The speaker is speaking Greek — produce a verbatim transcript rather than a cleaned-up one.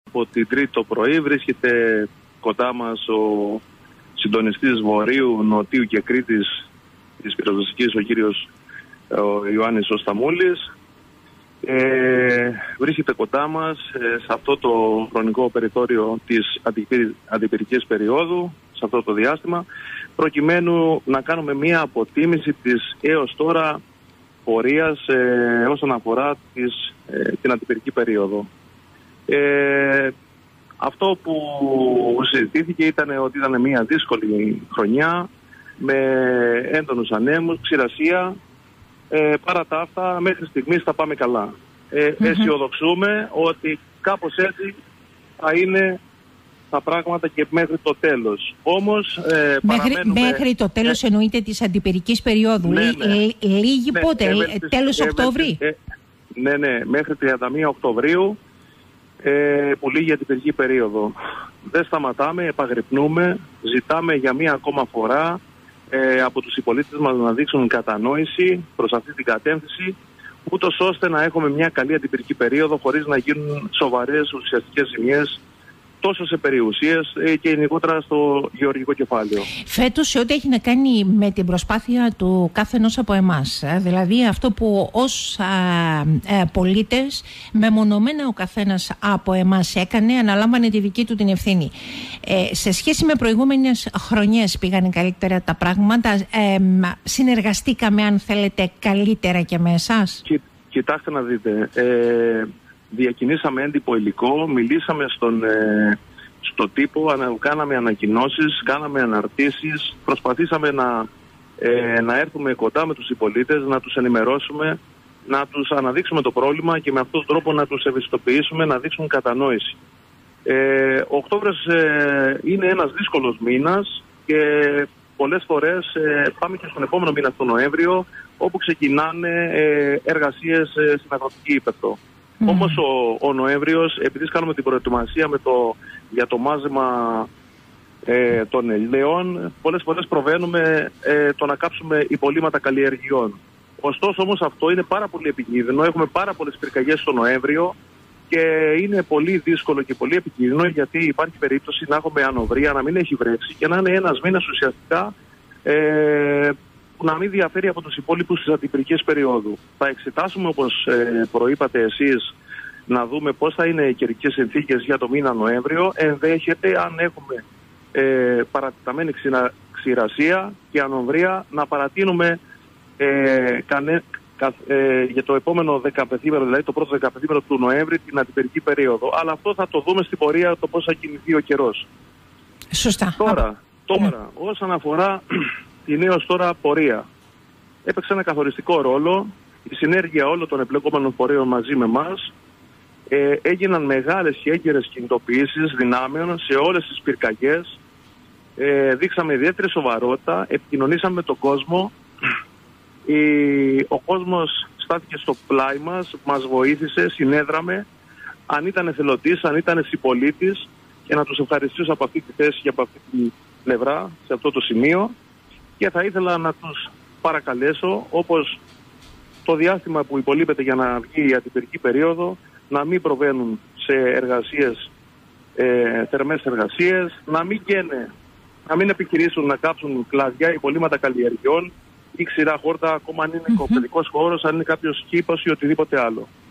Από την Τρίτη το πρωί βρίσκεται κοντά μας ο συντονιστής Βορείου, Νοτίου και Κρήτης της πυροσβεστικής, ο κύριος ο Ιωάννης ο Σταμούλης. Ε, βρίσκεται κοντά μας ε, σε αυτό το χρονικό περιθώριο της αντιπυρικής περίοδου, σε αυτό το διάστημα, προκειμένου να κάνουμε μία αποτίμηση της έως τώρα πορείας ε, όσον αφορά τις, ε, την αντιπυρική περίοδο. Ε, αυτό που συζητήθηκε ήταν ότι ήταν μια δύσκολη χρονιά με έντονους ανέμους, ξηρασία. Ε, παρά τα αυτά μέχρι στιγμής θα πάμε καλά. Ε, mm-hmm. Αισιοδοξούμε ότι κάπως έτσι θα είναι τα πράγματα και μέχρι το τέλος. Όμως ε, μέχρι, παραμένουμε... μέχρι το τέλος ε, εννοείται της αντιπυρικής περίοδου. Ναι, ναι. Λί, λίγη ναι, πότε, ε, τέλος ε, Οκτώβρη. Ε, ναι, ναι, μέχρι τριάντα μία Οκτωβρίου ε, που λύγει η αντιπυρική περίοδο. Δεν σταματάμε, επαγρυπνούμε, ζητάμε για μία ακόμα φορά ε, από τους συμπολίτες μας να δείξουν κατανόηση προς αυτή την κατεύθυνση, ούτως ώστε να έχουμε μια καλή αντιπυρική περίοδο χωρίς να γίνουν σοβαρές ουσιαστικές ζημιές τόσο σε περιουσίες ε, και γενικότερα στο γεωργικό κεφάλαιο. Φέτος, σε ό,τι έχει να κάνει με την προσπάθεια του κάθε ενός από εμάς, ε, δηλαδή αυτό που ως ε, πολίτες μεμονωμένα ο καθένας από εμάς έκανε, αναλάμβανε τη δική του την ευθύνη. Ε, σε σχέση με προηγούμενες χρονιές πήγανε καλύτερα τα πράγματα, ε, συνεργαστήκαμε αν θέλετε καλύτερα και με εσάς? Κι, κοιτάξτε να δείτε, ε, διακινήσαμε έντυπο υλικό, μιλήσαμε στον, ε, στο τύπο, ανα, κάναμε ανακοινώσεις, κάναμε αναρτήσεις, προσπαθήσαμε να, ε, να έρθουμε κοντά με τους συμπολίτες, να τους ενημερώσουμε, να τους αναδείξουμε το πρόβλημα και με αυτόν τον τρόπο να τους ευαισθητοποιήσουμε, να δείξουν κατανόηση. Ε, ο Οκτώβριος ε, είναι ένας δύσκολος μήνας και πολλές φορές ε, πάμε και στον επόμενο μήνα, τον Νοέμβριο, όπου ξεκινάνε ε, εργασίες ε, στην αγροτική ύπαιθρο. Mm. Όμως ο, ο Νοέμβριος, επειδή κάνουμε την προετοιμασία με το, για το μάζεμα ε, των ελαιών, πολλές φορές προβαίνουμε ε, το να κάψουμε υπολείμματα καλλιεργειών. Ωστόσο όμως αυτό είναι πάρα πολύ επικίνδυνο. Έχουμε πάρα πολλές πυρκαγιές στο Νοέμβριο και είναι πολύ δύσκολο και πολύ επικίνδυνο, γιατί υπάρχει περίπτωση να έχουμε ανοβρία, να μην έχει βρέξει και να είναι ένας μήνας ουσιαστικά ε, που να μην διαφέρει από τους υπόλοιπους της αντιπυρικής περίοδου. Θα εξετάσουμε, όπως ε, προείπατε εσείς, να δούμε πώς θα είναι οι καιρικές συνθήκες για το μήνα Νοέμβριο. Ενδέχεται, αν έχουμε ε, παρατεταμένη ξυρα, ξηρασία και ανοβρία, να παρατείνουμε ε, κανε, κα, ε, για το επόμενο δεκαπενθήμερο, δηλαδή το πρώτο δεκαπενθήμερο του Νοέμβρη, την αντιπυρική περίοδο. Αλλά αυτό θα το δούμε στην πορεία, το πώς θα κινηθεί ο καιρός. Σωστά. Τώρα, τώρα όσον αφορά την έως τώρα πορεία, έπαιξε ένα καθοριστικό ρόλο η συνέργεια όλων των εμπλεκόμενων φορέων μαζί με εμάς. Ε, έγιναν μεγάλες και έγκαιρες κινητοποιήσεις δυνάμεων σε όλες τις πυρκαγιές. Ε, δείξαμε ιδιαίτερη σοβαρότητα, επικοινωνήσαμε με τον κόσμο. Ε, ο κόσμος στάθηκε στο πλάι μας, μας βοήθησε, συνέδραμε. Αν ήταν εθελοντής, αν ήταν συμπολίτης, και να τους ευχαριστήσω από αυτή τη θέση και από αυτή τη πλευρά, σε αυτό το σημείο. Και θα ήθελα να τους παρακαλέσω, όπως το διάστημα που υπολείπεται για να βγει η αντιπυρική περίοδο, να μην προβαίνουν σε εργασίες, ε, θερμές εργασίες, να μην καίνε, να μην επιχειρήσουν να κάψουν κλαδιά, υπολείμματα καλλιεργειών ή ξηρά χόρτα, ακόμα αν είναι mm-hmm. οικοπαιδικός χώρος, αν είναι κάποιος κήπος ή οτιδήποτε άλλο.